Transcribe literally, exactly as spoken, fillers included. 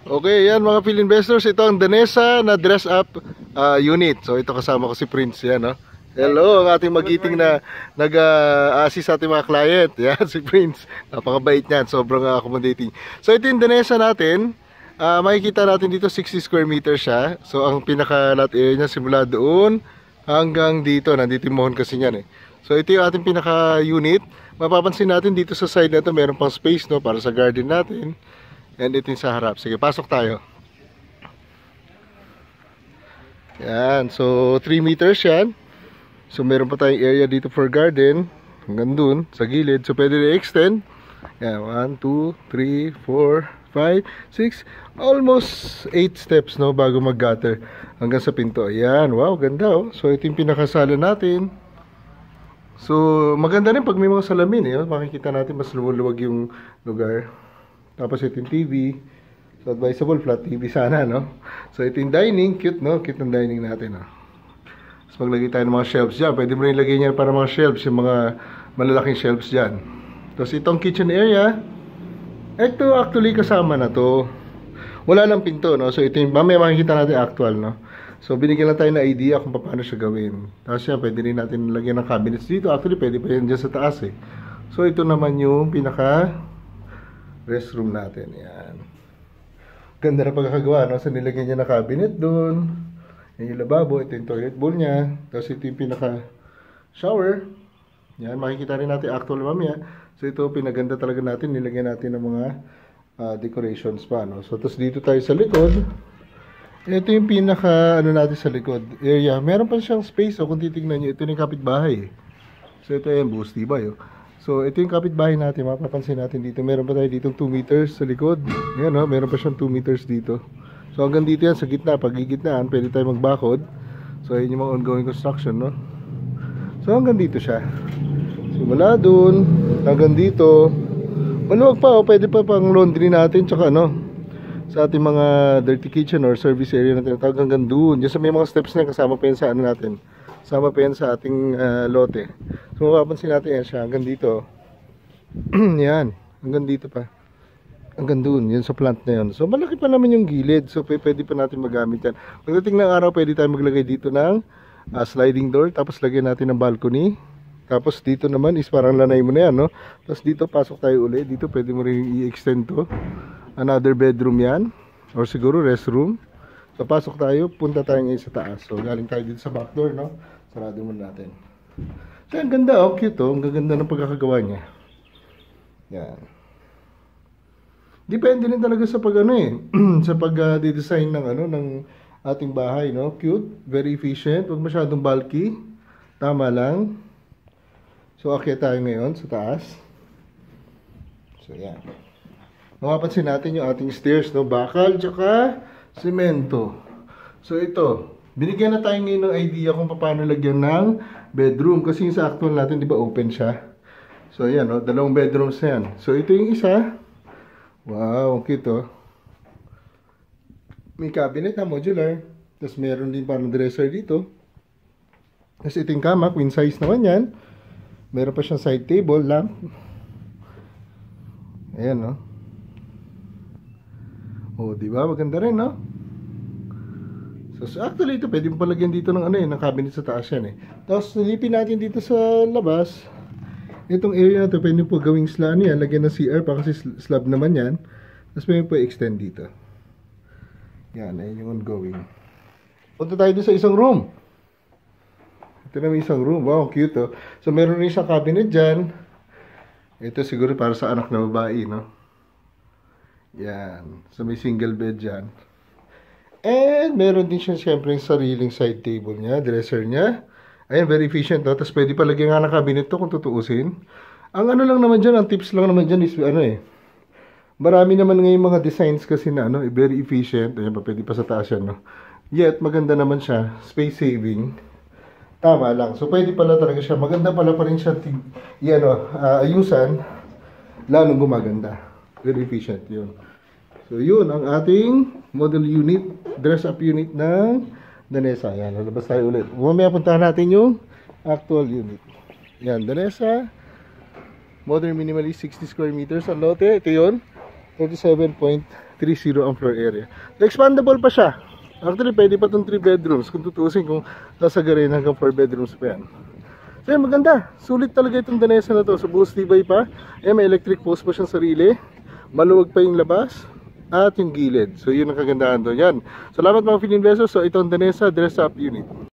Okay, yan mga Phil investors, ito ang Danesa na dress up uh, unit. So ito kasama ko si Prince, yan no. Hello, ang ating magiting na nag-assist uh, sa ating mga client. Yan si Prince, napakabait niyan, sobrang uh, accommodating. So ito yung Danesa natin. Uh, makikita natin dito sixty square meters siya. So ang pinaka lot area niya simula doon hanggang dito, nandito yung mohon kasi niyan eh. So ito yung ating pinaka unit. Mapapansin natin dito sa side na ito, meron pang space no para sa garden natin. And ito yung sa harap. Sige, pasok tayo. Yan. So, three meters yan. So, meron pa tayong area dito for garden. Hanggang dun, sa gilid. So, pwede na-extend. Yan. one, two, three, four, five, six. Almost eight steps, no? Bago mag-gutter. Hanggang sa pinto. Yan. Wow, ganda, oh. So, ito yung pinakasala natin. So, maganda rin pag may mga salamin, eh. Makikita natin mas lumuluwag yung lugar. Tapos ito yung T V. So advisable flat T V sana, no? So ito yung dining, cute, no? Cute ng dining natin, no? Tapos maglagay tayo ng mga shelves dyan. Pwede mo rin ilagay niyan para mga shelves, yung mga malalaking shelves dyan. Tapos itong kitchen area, ito actually kasama na to. Wala lang pinto, no? So ito yung, mamaya makikita natin actual, no? So binigyan lang tayo ng idea kung paano siya gawin. Tapos yan, pwede rin natin lagyan ng cabinets dito. Actually, pwede pa yan dyan sa taas, eh. So ito naman yung pinaka restroom natin, yan. Ganda na pagkakagawa, no? So nilagyan niya na cabinet doon. Yan yung lababo, ito yung toilet bowl niya. Tapos ito yung pinaka shower. Yan, makikita rin natin actual mamaya. So ito, pinaganda talaga natin. Nilagyan natin ng mga uh, decorations pa, no? So tapos dito tayo sa likod. Ito yung pinaka, ano natin sa likod area. Meron pa siyang space, oh, kung titignan nyo. Ito yung kapitbahay. So ito yung boost, diba, yo? So, ito yung kapitbahay natin. Mapapansin natin dito. Meron pa tayo dito two meters sa likod. Ayan, no? Meron pa siyang two meters dito. So, hanggang dito yan sa gitna. Pag gigitnaan, pwede tayo magbakod. So, ayun yung mga ongoing construction, no? So, hanggang dito siya. Simula dun, hanggang dito. Maluwag pa, oh. Pwede pa pang laundry natin. Tsaka, no? Sa ating mga dirty kitchen or service area natin. Hanggang dun. Diyan sa may mga steps na kasama pa yun sa ano natin. Sama pa yan sa ating uh, lote. So mapapansin natin yan siya hanggang dito. Yan, hanggang dito pa. Hanggang dun, yan sa plant na yun. So malaki pa naman yung gilid. So pwede pa natin magamit yan. Pagdating ng araw, pwede tayo maglagay dito ng uh, sliding door. Tapos lagyan natin ng balcony. Tapos dito naman is parang lanay mo na yan, no? Tapos dito pasok tayo ulit. Dito pwede mo rin i-extend to. Another bedroom yan. Or siguro restroom. So pasok tayo, punta tayo ngayon sa taas. So galing tayo dito sa back door, no? Sarado muna natin. So ang ganda, oh, cute, oh. Ang ganda ng pagkakagawa niya. Yan. Depende rin talaga sa pag ano eh, sa pag-design uh, ng ano ng ating bahay, no? Cute, very efficient, huwag masyadong bulky. Tama lang. So akyat tayo ngayon sa taas. So yan. Mapapansin natin yung ating stairs, no? Bakal tsaka semento. So ito, binigyan na tayo ngayon ng idea kung paano lagyan ng bedroom. Kasi yung sa actual natin, di ba, open siya. So ayan, no? Dalawang bedrooms na yan. So ito yung isa. Wow, cute, oh. May cabinet na modular. Tapos meron din parang dresser dito. Tapos ito yung kama, queen size naman yan. Meron pa siyang side table, lamp. Ayan, no? Oh, di ba? Maganda rin, no? So, so actually ito, pwede mo palagyan dito ng ano eh, ng cabinet sa taas yan eh. Tapos nilipin natin dito sa labas. Itong area na to, pwede po gawing slab yan, lagyan ng C R pa kasi slab naman yan. Tapos pwede po extend dito. Yan, ayun yung ongoing. Punta tayo dito sa isang room. Ito na may isang room. Wow, cute, oh. So meron rin siyang cabinet dyan. Ito siguro para sa anak na babae, no? Yan. So may single bed dyan. And meron din siya siyempre yung sariling side table niya, dresser niya. Ayan, very efficient, no? Tapos pwede pa lagyan nga ng cabinet to kung tutuusin. Ang ano lang naman dyan, ang tips lang naman dyan is ano eh. Marami naman ngayon mga designs kasi na ano, eh, very efficient. Ayan pa, pwede pa sa taas yan, no? Yet, maganda naman siya. Space saving. Tama lang. So pwede pala talaga siya. Maganda pala pa rin siya yan, no, uh, ayusan. Lalong gumaganda. Very efficient yun. So yun ang ating model unit, dress up unit ng Danesa. Yan, lalabas tayo ulit. Mamaya puntahan natin yung actual unit. Yan, Danesa modern minimalist sixty square meters ang lote. Ito yun. thirty-seven point three zero ang floor area. So, expandable pa siya. Actually, pwede pa itong three bedrooms kung tutusin, kung sasagarin hanggang four bedrooms pa yan. So yan, maganda. Sulit talaga itong Danesa na to. So buhos tibay pa. Eh, may electric post pa siyang sarili. Maluwag pa yung labas at yung gilid. So yun ang kagandahan doon. Yan. Salamat mga Fininvestors. So itong Danesa Dress Up Unit.